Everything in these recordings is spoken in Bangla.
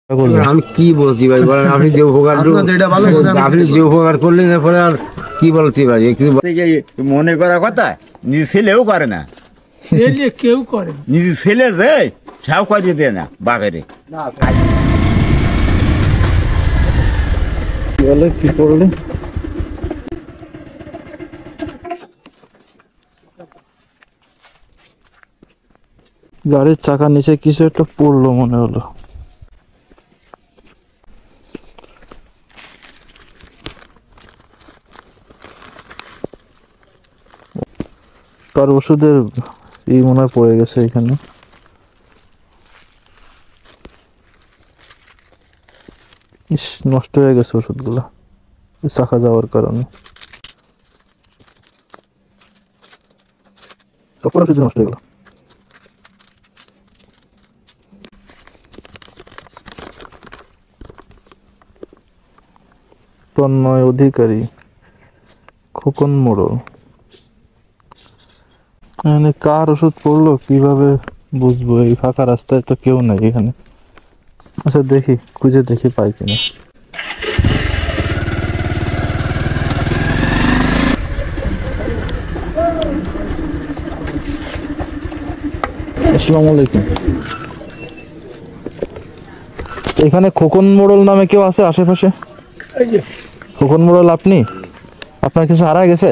আমি কি বলছি ভাই বলেন, আপনি যে উপকার আপনি যে উপকার করলেন এরপরে আর কি বলছি ভাই? মনে করার কথা নিজের ছেলেও করে না, ছেলে কেউ করে নিজের ছেলে যে সাও কাজে দেয় না বাপেরে। বলে কি করলে? গাড়ির চাকার নিচে কিছু একটা পড়লো মনে হলো। তার ওষুধের মনে হয় পড়ে গেছে এখানে। ইস, নষ্ট হয়ে গেছে ওষুধগুলো চাকা যাওয়ার কারণে। সকল ওষুধ নষ্ট হয়ে গেল। তন্ময় অধিকারী, খোকন মোড়ল। এখানে কার ওষুধ পড়লো কিভাবে বুঝবো? এই ফাঁকা রাস্তায় তো কেউ নাই এখানে। আচ্ছা দেখি, খুঁজে দেখি পাই কিনা। আসসালামু আলাইকুম। এখানে খোকন মোড়ল নামে কেউ আছে আশেপাশে? খোকন মোড়ল আপনি? আপনার কিছু হারা গেছে?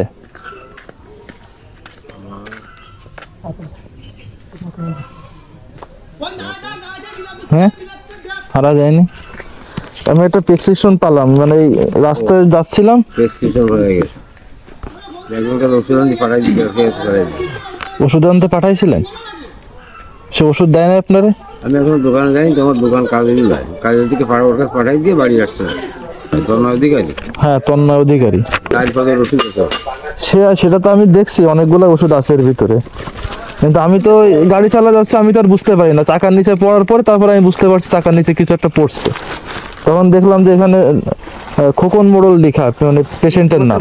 হ্যাঁ, হারা যায়নি। আমি একটা প্রেসক্রিপশন পেলাম, মানে এই রাস্তায় যাচ্ছিলাম। প্রেসক্রিপশন হয়ে গেছে, ওষুধ আনতে পাঠাই দিতে। ওষুধ আনতে পাঠাইছিলেন? সে ওষুধ দেয় না আপনারে? আমি এখন দোকানে যাইনি, তোমার দোকান কাজের নাই, কাজের দিকে পাঠাই দিয়ে বাড়ি আসছে। তন্ময় অধিকারী? হ্যাঁ, তন্ময় অধিকারী। তারপরে ওষুধ সেটা তো আমি দেখছি, অনেকগুলো ওষুধ আছে এর ভিতরে, কিন্তু আমি তো গাড়ি চালা যাচ্ছে, আমি তো আর বুঝতে পারি না। চাকার নিচে পড়ার পরে তারপরে আমি বুঝতে পারছি চাকার নিচে কিছু একটা পড়ছে। তখন দেখলাম যে এখানে খোকন মোড়ল লেখা, মানে পেশেন্টের নাম।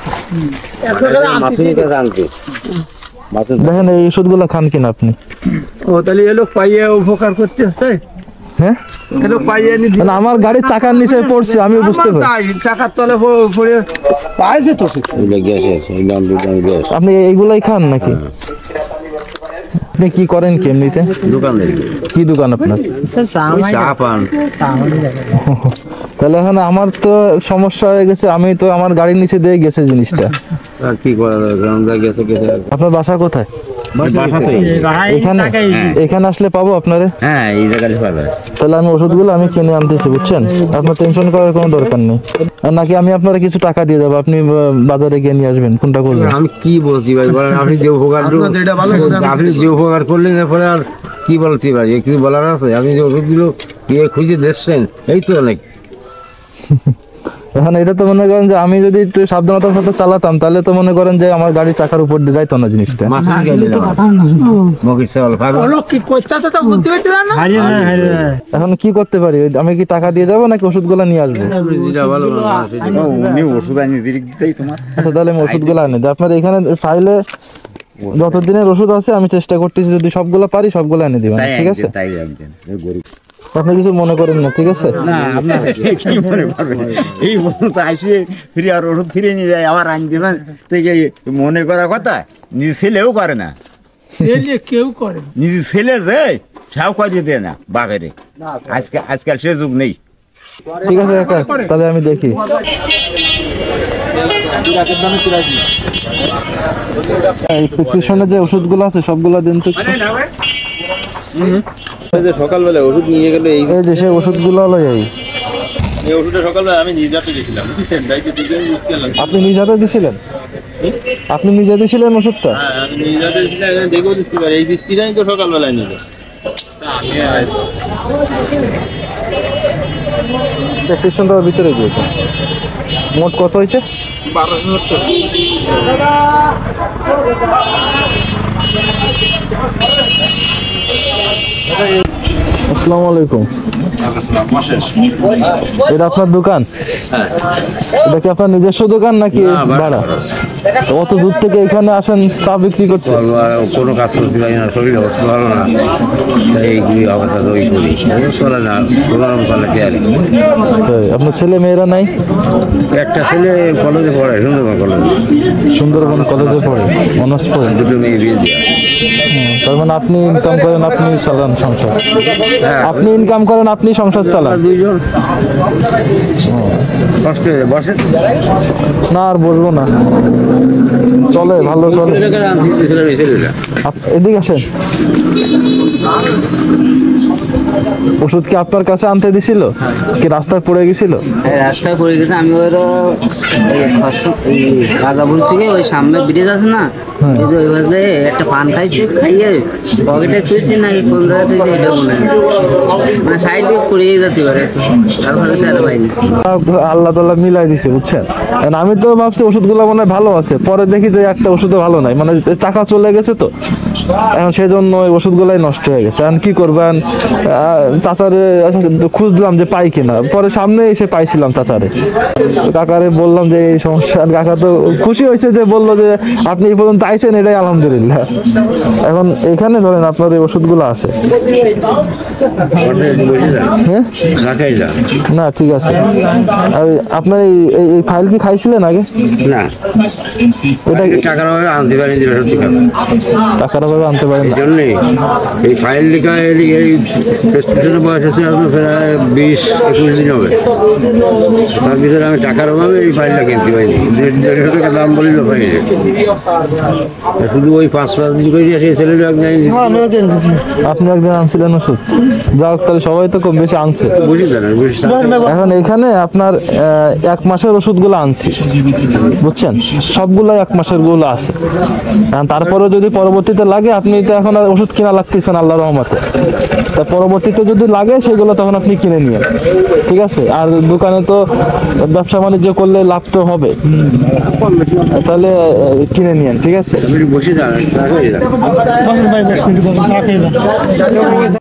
দেখেন এই ওষুধগুলো খান কিনা আপনি? ও তাহলে এ লোক পাইয়ে উপকার করতে আসছে। হ্যাঁ, এ লোক পাইয়ে নি মানে আমার গাড়ির চাকার নিচে পড়ছে, আমি বুঝতে পারি। চাকার তলে পড়ে পাইছে তো। আপনি এইগুলাই খান নাকি? আপনি কি করেন কি এমনিতে? দোকানদারি। কি দোকান আপনার? চা পান। তাহলে এখন আমার তো সমস্যা হয়ে গেছে, আমি তো আমার গাড়ির নিচে দিয়ে গেছে জিনিসটা। আর কি করা যাবে? আপনার বাসা কোথায়? এখানে এখানে আসলে পাবো আপনারে? হ্যাঁ, এই জায়গায় পাবে। তাহলে আমি ওষুধগুলো আমি কিনে আনতেছি, বুঝছেন? আপনার টেনশন করার কোনো দরকার নেই। আর নাকি আমি আপনারা কিছু টাকা দিয়ে দেবো, আপনি বাজারে গিয়ে নিয়ে আসবেন? কোনটা করবেন? আমি কি বলছি ভাই বলেন, আপনি যে উপকার করলেন এরপরে আর কি বলছি ভাই? কিছু বলার আছে? আপনি যে ওষুধগুলো খুঁজে দেখছেন, এই তো অনেক। এখন এটা তো মনে করেন যে আমি যদি একটু সাবধানতার সাথে চালাতাম, তাহলে তো মনে করেন যে আমার গাড়ির চাকার উপর দিয়ে যাইতো না জিনিসটা। এখন কি করতে পারি? আমি কি টাকা দিয়ে যাবো নাকি ওষুধগুলো নিয়ে আসবো? ওষুধ আনি দিই তোমার। আচ্ছা, তাহলে আমি ওষুধগুলো আনি দিই। আপনার এখানে ফাইলে যতদিনের ওষুধ আছে আমি চেষ্টা করতেছি, যদি সবগুলো পারি সবগুলো এনে দিবেন, ঠিক আছে? আপনি কিছু মনে করেন না, ঠিক আছে? এই আসে ফিরে আর ওষুধ ফিরে নিয়ে যায়, আবার আনি দেবেন। মনে করার কথা নিজের ছেলেও করে না, ছেলে কেউ করে নিজের ছেলে যে সাও কাজে দেয় না বাপেরে। আজকাল সে যুগ নেই। ঠিক আছে কাকা, তাহলে আমি দেখি। এই প্রেসক্রিপশনে যে ওষুধগুলো আছে সবগুলো দিন তো। সকালবেলা ওষুধ নিয়ে গেলে এই যে সেই ওষুধগুলো হলো এই ওষুধটা সকালবেলা আমি নিজ হাতে গেছিলাম, বুঝছেন? আপনি নিজ হাতে দিছিলেন? আপনি নিজে দিছিলেন ওষুধটা? হ্যাঁ, আমি নিজ হাতে দিয়েছিলাম। দেখেও দিচ্ছি পারে, এই বিস্কিটাই তো সকালবেলায় নিল। প্রেসক্রিপশনটার ভিতরে দিয়েছে। মোট কত হয়েছে? 12,000 আসসালামু আলাইকুম। এটা আপনার দোকান? এটা কি আপনার নিজস্ব দোকান নাকি ভাড়া? তো অত দূর থেকে এখানে আসেন চা বিক্রি করতে? করবো আর কোনো কাজ করতে পারি না, শরীর অবস্থা ভালো না, তাই এইগুলি আপাতত ওই করি, চলে না কোনোরকম চলে কি আর। তাই, আপনার ছেলে মেয়েরা নাই? একটা ছেলে কলেজে পড়ে, সুন্দরবন কলেজে, সুন্দরবন কলেজে পড়ে, অনার্স পড়ে। দুটো মেয়ে বিয়ে দেওয়া। তার মানে আপনি ইনকাম করেন, আপনি চালান সংসার? হ্যাঁ, আপনি ইনকাম করেন, আপনি সংসার চালান? আমরা দুইজন কষ্ট হয়ে বসে না আর বলবো না, চলে ভালো চলে। এদিকে আসেন। ওষুধ কি আপনার কাছে আনতে দিছিল, কি রাস্তায় পড়ে গেছিল? রাস্তায় পড়ে গেছে। আমি ওই রাজাপুর থেকে ওই সামনে ব্রিজ আছে না, ব্রিজ ওই ভাবে একটা পান খাইছি, খাইয়ে পকেটে তুলছি না কোন জায়গায় তুলছি এটা মনে হয়, মানে সাইডে পড়েই যেতে পারে, তারপরে তেরো পাইনি। আল্লাহ তাআলা মিলাই দিছে, বুঝছেন? And আমি তো ভাবছি ওষুধগুলো মনে হয় ভালো আছে, পরে দেখি যে একটা ওষুধে ভালো নাই, মানে চাকা চলে গেছে তো এখন সেই জন্য ওই ওষুধগুলাই নষ্ট হয়ে গেছে। এখন কি করবেন? চাচারে খুঁজলাম যে পাই কিনা, পরে সামনে এসে পাইছিলাম চাচারে, কাকারে বললাম যে এই সমস্যা। কাকা তো খুশি হয়েছে, যে বললো যে আপনি এই পর্যন্ত আইছেন, এটাই আলহামদুলিল্লাহ। এখন এখানে ধরেন আপনার এই ওষুধগুলো আছে। হ্যাঁ না ঠিক আছে। আর আপনার এই এই ফাইল কি খাইছিলেন আগে? না, ওটা টাকার অভাবে আনতে পারি না, সত্যি কথা। টাকার অভাবে আনতে পারেন এই না? জন্যই এই ফাইল লেখা এই প্রেসক্রিপশনের বয়স হচ্ছে আপনার প্রায় 20-21 দিন হবে, তার ভিতরে আমি টাকার অভাবে এই ফাইলটা কিনতে পারিনি। 150 টাকা দাম বলিল ফাইলে, শুধু ওই 5-5 দিন করে সেই ছেলেটা এক জানি আপনি একদিন আনছিলেন ওষুধ, যাও তাহলে সবাই তো কম বেশি আনছে। বুঝি জানেন, এখন এখানে আপনার 1 মাসের ওষুধগুলো আনছি, বুঝছেন? সবগুলো 1 মাসের গুলো আছে। এখন তারপরে যদি পরবর্তীতে লাগে, আপনি তো এখন আর ওষুধ কিনা লাগতেছেন আল্লাহর রহমতে, তা পরবর্তীতে যদি লাগে সেগুলো তখন আপনি কিনে নিয়ে, ঠিক আছে? আর দোকানে তো ব্যবসা বাণিজ্য করলে লাভ তো হবে, তাহলে কিনে নিয়েন, ঠিক আছে? বসে যান।